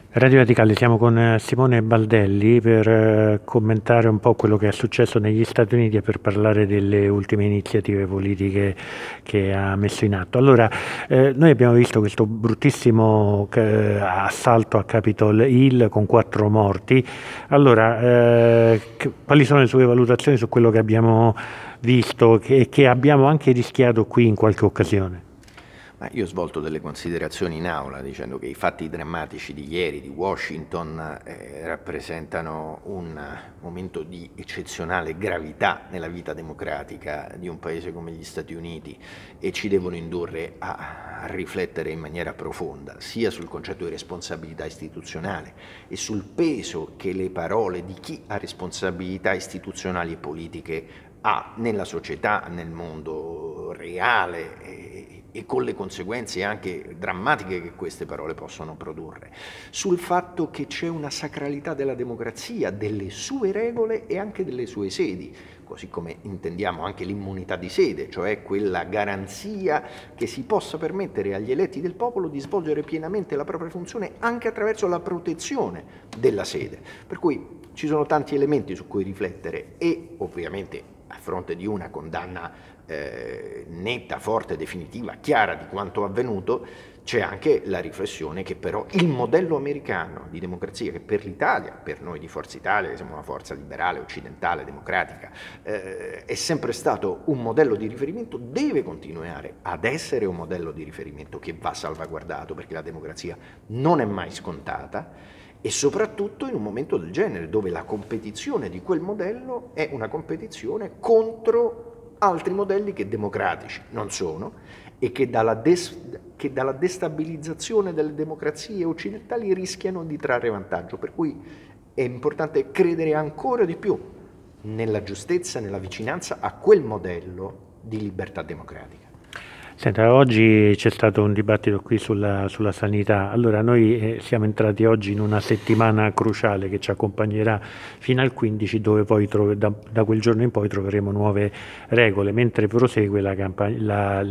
Radio Radicale, siamo con Simone Baldelli per commentare un po' quello che è successo negli Stati Uniti e per parlare delle ultime iniziative politiche che ha messo in atto. Allora, noi abbiamo visto questo bruttissimo assalto a Capitol Hill con 4 morti. Allora, quali sono le sue valutazioni su quello che abbiamo visto e che abbiamo anche rischiato qui in qualche occasione? Ma io ho svolto delle considerazioni in aula dicendo che i fatti drammatici di ieri di Washington rappresentano un momento di eccezionale gravità nella vita democratica di un paese come gli Stati Uniti e ci devono indurre a riflettere in maniera profonda sia sul concetto di responsabilità istituzionale e sul peso che le parole di chi ha responsabilità istituzionali e politiche ha nella società, nel mondo reale e con le conseguenze anche drammatiche che queste parole possono produrre, sul fatto che c'è una sacralità della democrazia, delle sue regole e anche delle sue sedi, così come intendiamo anche l'immunità di sede, cioè quella garanzia che si possa permettere agli eletti del popolo di svolgere pienamente la propria funzione anche attraverso la protezione della sede. Per cui ci sono tanti elementi su cui riflettere e ovviamente a fronte di una condanna netta, forte, definitiva, chiara di quanto avvenuto, c'è anche la riflessione che però il modello americano di democrazia, che per l'Italia, per noi di Forza Italia, che siamo una forza liberale, occidentale, democratica, è sempre stato un modello di riferimento, deve continuare ad essere un modello di riferimento che va salvaguardato, perché la democrazia non è mai scontata, e soprattutto in un momento del genere, dove la competizione di quel modello è una competizione contro altri modelli che democratici non sono e che dalla destabilizzazione delle democrazie occidentali rischiano di trarre vantaggio. Per cui è importante credere ancora di più nella giustezza, nella vicinanza a quel modello di libertà democratica. Senta, oggi c'è stato un dibattito qui sulla sanità. Allora, noi siamo entrati oggi in una settimana cruciale che ci accompagnerà fino al 15, dove poi da quel giorno in poi troveremo nuove regole, mentre prosegue la campagna,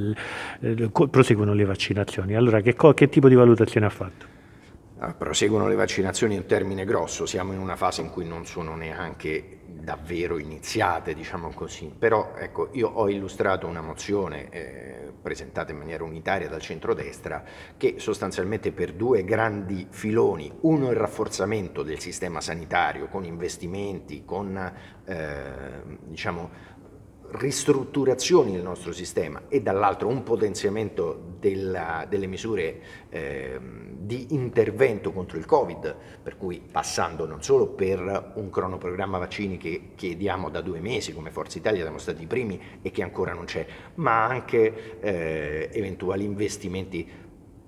proseguono le vaccinazioni. Allora, che tipo di valutazione ha fatto? Proseguono le vaccinazioni è un termine grosso, siamo in una fase in cui non sono neanche davvero iniziate, diciamo così, però ecco, io ho illustrato una mozione presentata in maniera unitaria dal centrodestra che sostanzialmente per 2 grandi filoni, uno il rafforzamento del sistema sanitario con investimenti, con diciamo ristrutturazioni del nostro sistema e dall'altro un potenziamento delle misure di intervento contro il Covid, per cui passando non solo per un cronoprogramma vaccini che chiediamo da 2 mesi, come Forza Italia siamo stati i primi e che ancora non c'è, ma anche eventuali investimenti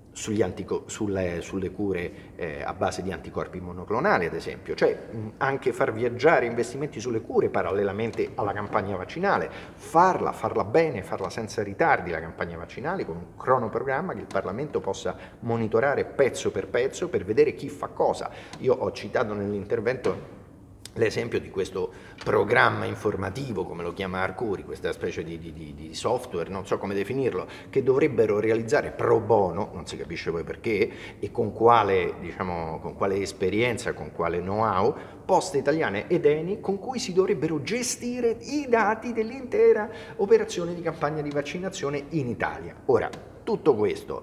sulle cure a base di anticorpi monoclonali, ad esempio, cioè anche far viaggiare investimenti sulle cure parallelamente alla campagna vaccinale, farla bene, farla senza ritardi la campagna vaccinale con un cronoprogramma che il Parlamento possa monitorare pezzo per pezzo per vedere chi fa cosa. Io ho citato nell'intervento l'esempio di questo programma informativo, come lo chiama Arcuri, questa specie di software, non so come definirlo, che dovrebbero realizzare pro bono, non si capisce poi perché, e con quale esperienza, con quale know-how, Poste Italiane ed Eni, con cui si dovrebbero gestire i dati dell'intera operazione di campagna di vaccinazione in Italia. Ora, tutto questo,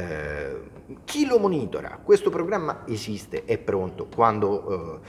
chi lo monitora? Questo programma esiste, è pronto, quando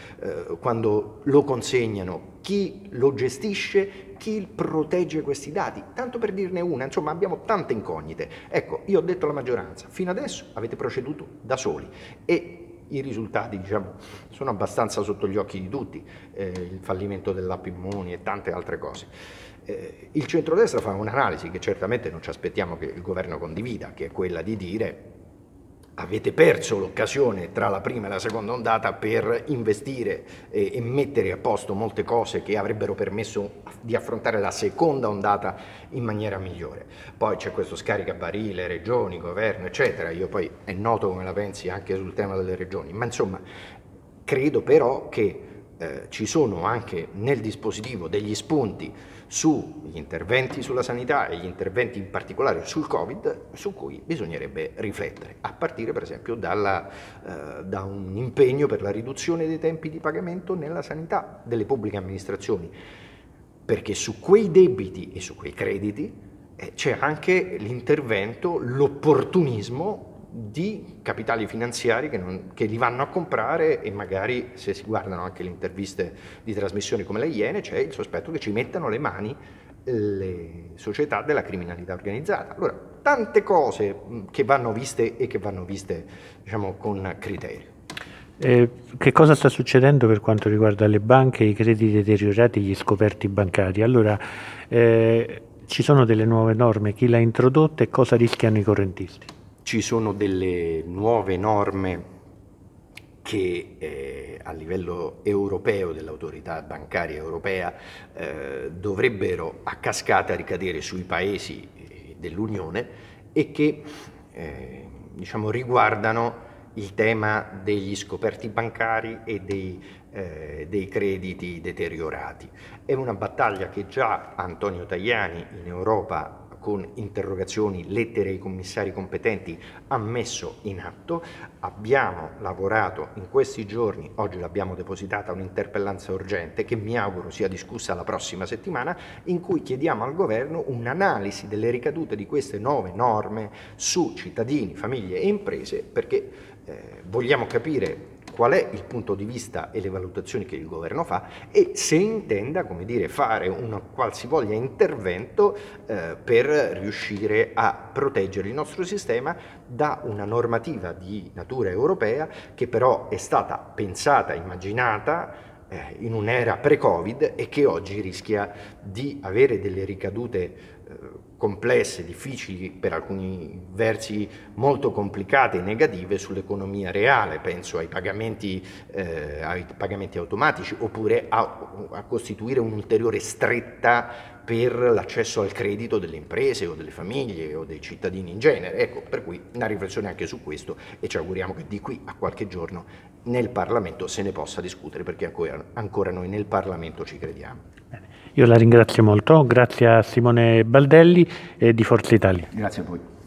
lo consegnano, chi lo gestisce, chi protegge questi dati? Tanto per dirne una, insomma abbiamo tante incognite. Ecco, io ho detto alla maggioranza, fino adesso avete proceduto da soli e i risultati, diciamo, sono abbastanza sotto gli occhi di tutti, il fallimento dell'app Immuni e tante altre cose. Il centrodestra fa un'analisi che certamente non ci aspettiamo che il governo condivida, che è quella di dire: avete perso l'occasione tra la prima e la seconda ondata per investire e mettere a posto molte cose che avrebbero permesso di affrontare la seconda ondata in maniera migliore. Poi c'è questo scaricabarile, regioni, governo, eccetera. Io poi è noto come la pensi anche sul tema delle regioni, ma insomma credo però che ci sono anche nel dispositivo degli spunti sugli interventi sulla sanità e gli interventi in particolare sul Covid, su cui bisognerebbe riflettere, a partire per esempio da un impegno per la riduzione dei tempi di pagamento nella sanità delle pubbliche amministrazioni, perché su quei debiti e su quei crediti c'è anche l'intervento, l'opportunismo di capitali finanziari che li vanno a comprare, e magari, se si guardano anche le interviste di trasmissioni come le Iene, c'è il sospetto che ci mettano le mani le società della criminalità organizzata. Allora, tante cose che vanno viste e che vanno viste, diciamo, con criterio. Che cosa sta succedendo per quanto riguarda le banche, i crediti deteriorati, gli scoperti bancari? Allora, ci sono delle nuove norme, chi le ha introdotte e cosa rischiano i correntisti? Ci sono delle nuove norme che a livello europeo, dell'autorità bancaria europea, dovrebbero a cascata ricadere sui paesi dell'Unione e che diciamo, riguardano il tema degli scoperti bancari e dei crediti deteriorati. È una battaglia che già Antonio Tajani in Europa, con interrogazioni, lettere ai commissari competenti, ha messo in atto. Abbiamo lavorato in questi giorni, oggi l'abbiamo depositata un'interpellanza urgente che mi auguro sia discussa la prossima settimana, in cui chiediamo al governo un'analisi delle ricadute di queste nuove norme su cittadini, famiglie e imprese, perché vogliamo capire qual è il punto di vista e le valutazioni che il governo fa e se intenda, come dire, fare un qualsivoglia intervento per riuscire a proteggere il nostro sistema da una normativa di natura europea che però è stata pensata, immaginata in un'era pre-Covid e che oggi rischia di avere delle ricadute complesse, difficili, per alcuni versi molto complicate e negative sull'economia reale. Penso ai pagamenti automatici, oppure a costituire un'ulteriore stretta per l'accesso al credito delle imprese o delle famiglie o dei cittadini in genere. Ecco, per cui una riflessione anche su questo, e ci auguriamo che di qui a qualche giorno nel Parlamento se ne possa discutere, perché ancora noi nel Parlamento ci crediamo. Bene. Io la ringrazio molto, grazie a Simone Baldelli di Forza Italia. Grazie a voi.